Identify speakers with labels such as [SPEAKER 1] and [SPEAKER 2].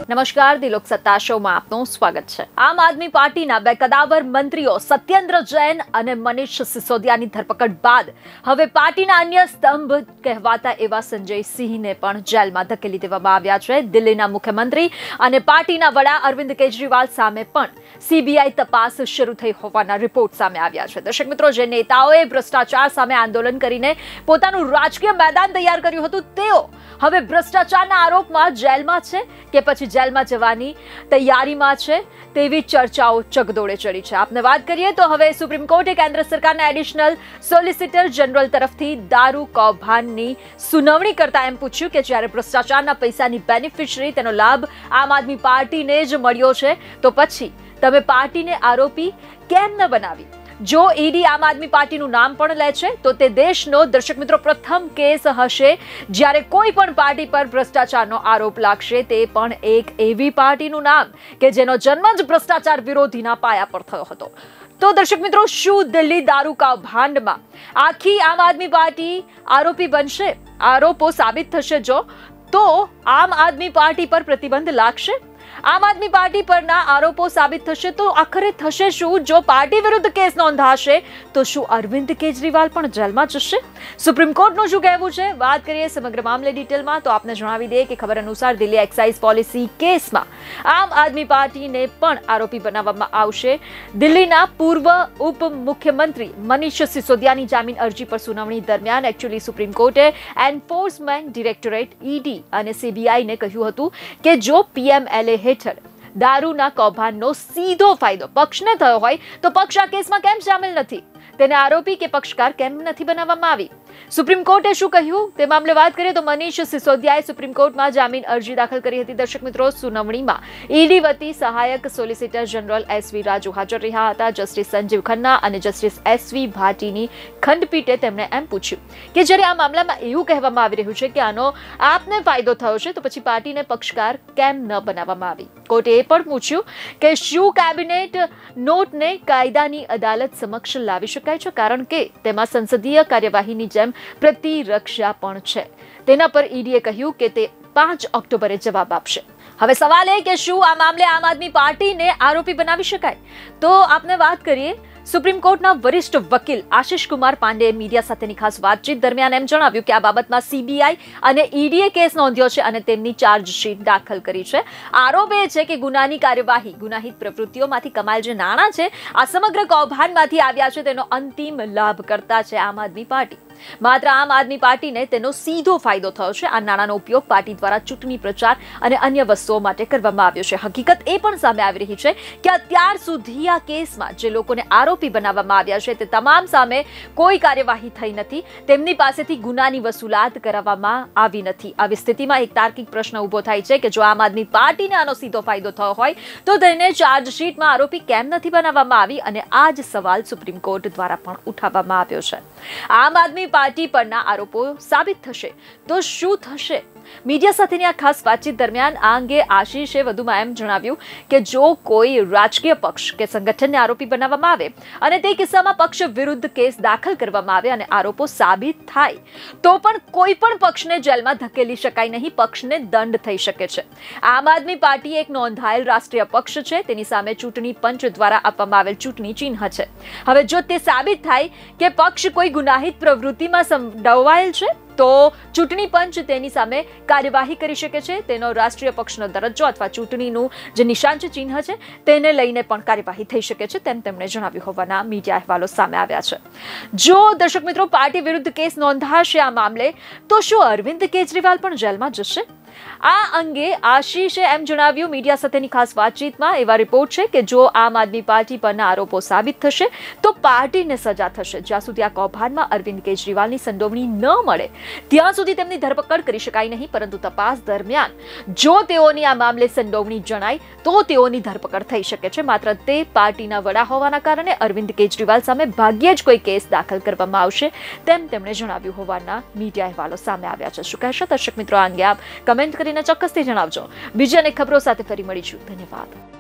[SPEAKER 1] નમસ્કાર, દિલોક સત્તા શોમાં આપનું સ્વાગત છે। આમ આદમી પાર્ટીના બે કદાવર મંત્રીઓ સત્યેન્દ્ર જૈન અને મનીષ સિસોદિયાની ધરપકડ બાદ હવે પાર્ટીના અન્ય સ્તંભ કહેવાતા એવા સંજય સિંહને પણ જેલમાં ધકેલી દેવામાં આવ્યા છે। દિલ્હીના મુખ્યમંત્રી અને પાર્ટીના વડા અરવિંદ કેજરીવાલ સામે પણ સીબીઆઈ તપાસ શરૂ થઈ હોવાના રિપોર્ટ સામે આવ્યા છે। દર્શક મિત્રો, જે નેતાઓએ ભ્રષ્ટાચાર સામે આંદોલન કરીને પોતાનું રાજકીય મેદાન તૈયાર કર્યું હતું, તેઓ હવે ભ્રષ્ટાચારના આરોપમાં જેલમાં છે કે પછી જેલમાં જવાની તૈયારીમાં છે તેવી ચર્ચાઓ ચગદોડે ચડી છે। આપને વાત કરીએ તો હવે સુપ્રીમ કોર્ટે કેન્દ્ર સરકારના એડિશનલ સોલિસિટર જનરલ તરફથી દારૂ કૌભાંડની સુનાવણી કરતા એમ પૂછ્યું કે જ્યારે ભ્રષ્ટાચારના પૈસાની બેનિફિશરી તેનો લાભ આમ આદમી પાર્ટીને જ મળ્યો છે તો પછી તમે પાર્ટીને આરોપી કેમ ન બનાવી? જો ઈડી આમ આદમી પાર્ટીનું નામ પણ લે છે તો તે દેશનો દર્શક મિત્રો પ્રથમ કેસ હશે જ્યારે કોઈ પણ પાર્ટી પર ભ્રષ્ટાચારનો આરોપ લાગશે, તે પણ એક એવી પાર્ટીનું નામ કે જેનો જન્મ જ ભ્રષ્ટાચાર વિરોધીના પાયા પર થયો હતો। તો દર્શક મિત્રો, શું દિલ્હી દારૂ કૌભાંડમાં આખી આમ આદમી પાર્ટી આરોપી બનશે? આરોપો સાબિત થશે જો તો આમ આદમી પાર્ટી પર પ્રતિબંધ લાગશે? આમ આદમી પાર્ટી પરના આરોપો સાબિત થશે તો આખરે થશે શું? જો પાર્ટી વિરુદ્ધ કેસ નોંધાશે તો શું અરવિંદ કેજરીવાલ પણ જેલમાં જશે? સુપ્રીમ કોર્ટનું શું કહેવું છે? વાત કરીએ સમગ્ર મામલે ડિટેલમાં તો આપને જણાવી દઈએ કે ખબર અનુસાર દિલ્હી એક્સાઇઝ પોલિસી કેસમાં આમ આદમી પાર્ટીને પણ આરોપી બનાવવામાં આવશે। દિલ્હીના પૂર્વ ઉપમુખ્યમંત્રી મનીષ સિસોદિયાની જામીન અરજી પર સુનાવણી દરમિયાન એકચ્યુઅલી સુપ્રીમ કોર્ટે એન્ફોર્સમેન્ટ ડિરેક્ટોરેટ ઈડી અને સીબીઆઈને કહ્યું હતું કે જો પીએમએલએ હેઠળ દારૂના કૌભાંડનો સીધો ફાયદો પક્ષને થયો હોય તો પક્ષ આ કેસમાં કેમ સામેલ નથી? તેને આરોપી કે પક્ષકાર કેમ નથી બનાવવામાં આવી? સુપ્રીમ કોર્ટે શું કહ્યું તે મામલે વાત કરીએ તો મનીષ સિસોદિયાએ સુપ્રીમ કોર્ટમાં જામીન અરજી દાખલ કરી હતી। દર્શક મિત્રો, સુનાવણીમાં ઈડી વતી સહાયક સોલિસિટર જનરલ એસવી રાજુ હાજર રહ્યા હતા। જસ્ટિસ સંજીવ ખન્ના અને જસ્ટિસ એસવી ભાટીની ખંડપીઠે તેમણે એમ પૂછ્યું કે જ્યારે આ મામલામાં એવું કહેવામાં આવી રહ્યું છે કે આનો આપને ફાયદો થયો છે તો પછી પાર્ટીને પક્ષકાર કેમ ન બનાવવામાં આવી? કોર્ટે એ પણ પૂછ્યું કે શું કેબિનેટ નોટને કાયદાની અદાલત સમક્ષ લાવી શકાય છે, કારણ કે તેમાં સંસદીય કાર્યવાહીની જેમ પ્રતિરક્ષા પણ છે? તેના પર ઈડીએ કહ્યું કે તે 5 ઓક્ટોબરે જવાબ આપશે। હવે સવાલ એ કે શું આ મામલે આમ આદમી પાર્ટીને આરોપી બનાવી શકાય? તો આપને વાત કરીએ સુપ્રીમ કોર્ટના વરિષ્ઠ વકીલ આશિષ કુમાર પાંડેએ મીડિયા સાથેની ખાસ વાતચીત દરમિયાન એમ જણાવ્યું કે આ બાબતમાં સીબીઆઈ અને ઈડીએ કેસ નોંધ્યો છે અને તેમની ચાર્જશીટ દાખલ કરી છે। આરોપ એ છે કે ગુનાની કાર્યવાહી, ગુનાહિત પ્રવૃત્તિઓમાંથી કમાયેલ જે નાણાં છે આ સમગ્ર કૌભાંડમાંથી આવ્યા છે, તેનો અંતિમ લાભ કરતા છે આમ આદમી પાર્ટી। માત્ર આમ આદમી પાર્ટીને તેનો સીધો ફાયદો થયો છે। આ નાણાંનો ઉપયોગ પાર્ટી દ્વારા ચૂંટણી પ્રચાર અને અન્ય વસ્તુઓ માટે કરવામાં આવ્યો છે। હકીકત એ પણ સામે આવી રહી છે કે અત્યાર સુધી આ કેસમાં જે લોકોને આરોપી બનાવવામાં આવ્યા છે તે તમામ સામે કોઈ કાર્યવાહી થઈ નથી, તેમની પાસેથી ગુનાની વસૂલાત કરાવવામાં આવી નથી। આવી સ્થિતિમાં એક તાર્કિક પ્રશ્ન ઉભો થાય છે કે જો આમ આદમી પાર્ટીને આનો સીધો ફાયદો થયો હોય તો તેને ચાર્જશીટમાં આરોપી કેમ નથી બનાવવામાં આવી? અને આ જ સવાલ સુપ્રીમ કોર્ટ દ્વારા પણ ઉઠાવવામાં આવ્યો છે। આમ આદમી પાર્ટી પરના આરોપો સાબિત થશે તો શું થશે? મીડિયા સાથેની આ ખાસ વાતચીત દરમિયાન આ અંગે આશીષે વધુમાં એમ જણાવ્યું કે જો કોઈ રાજકીય પક્ષ કે સંગઠનને આરોપી બનાવવામાં આવે અને તે કિસ્સામાં પક્ષ વિરુદ્ધ કેસ દાખલ કરવામાં આવે અને આરોપો સાબિત થાય તો પણ કોઈ પણ પક્ષને જેલમાં ધકેલી શકાય નહીં, પક્ષને દંડ થઈ શકે છે। આમ આદમી પાર્ટી એક નોંધાયેલ રાષ્ટ્રીય પક્ષ છે, તેની સામે ચૂંટણી પંચ દ્વારા આપવામાં આવેલ ચૂંટણી ચિહ્ન છે। હવે જો તે સાબિત થાય કે પક્ષ કોઈ ગુનાહિત પ્રવૃત્તિમાં સંડોવાયેલ છે તો ચૂંટણી પંચ તેની સામે કાર્યવાહી કરી શકે છે। તેનો રાષ્ટ્રીય પક્ષનો દરજ્જો અથવા ચૂંટણીનું જે નિશાન છે, ચિહ્ન છે, તેને લઈને પણ કાર્યવાહી થઈ શકે છે, તેમ તેમણે જણાવ્યું હોવાના મીડિયા અહેવાલો સામે આવ્યા છે। જો દર્શક મિત્રો પાર્ટી વિરુદ્ધ કેસ નોંધાશે આ મામલે તો શું અરવિંદ કેજરીવાલ પણ જેલમાં જશે? આ અંગે આશીષે એમ જણાવ્યું મીડિયા સાથેની ખાસ વાતચીતમાં એવા રિપોર્ટ છે કે જો આમ આદમી પાર્ટી પરના આરોપો સાબિત થશે તો પાર્ટીને સજા થશે। જ્યાં સુધી આ કૌભાંડમાં અરવિંદ કેજરીવાલની સંડોવણી ન મળે ત્યાં સુધી તેમની ધરપકડ કરી શકાય નહીં, પરંતુ તપાસ દરમિયાન જો તેઓની આ મામલે સંડોવણી જણાય તો તેઓની ધરપકડ થઈ શકે છે। માત્ર તે પાર્ટીના વડા હોવાના કારણે અરવિંદ કેજરીવાલ સામે ભાગ્યે જ કોઈ કેસ દાખલ કરવામાં આવશે, તેમ તેમણે જણાવ્યું હોવાના મીડિયા અહેવાલો સામે આવ્યા છે। શું કહેશો દર્શક મિત્રો આ અંગે? આપ કમેન્ટ કરીને ચોક્કસથી જણાવજો। બીજી અનેક ખબરો સાથે ફરી મળીશું। ધન્યવાદ।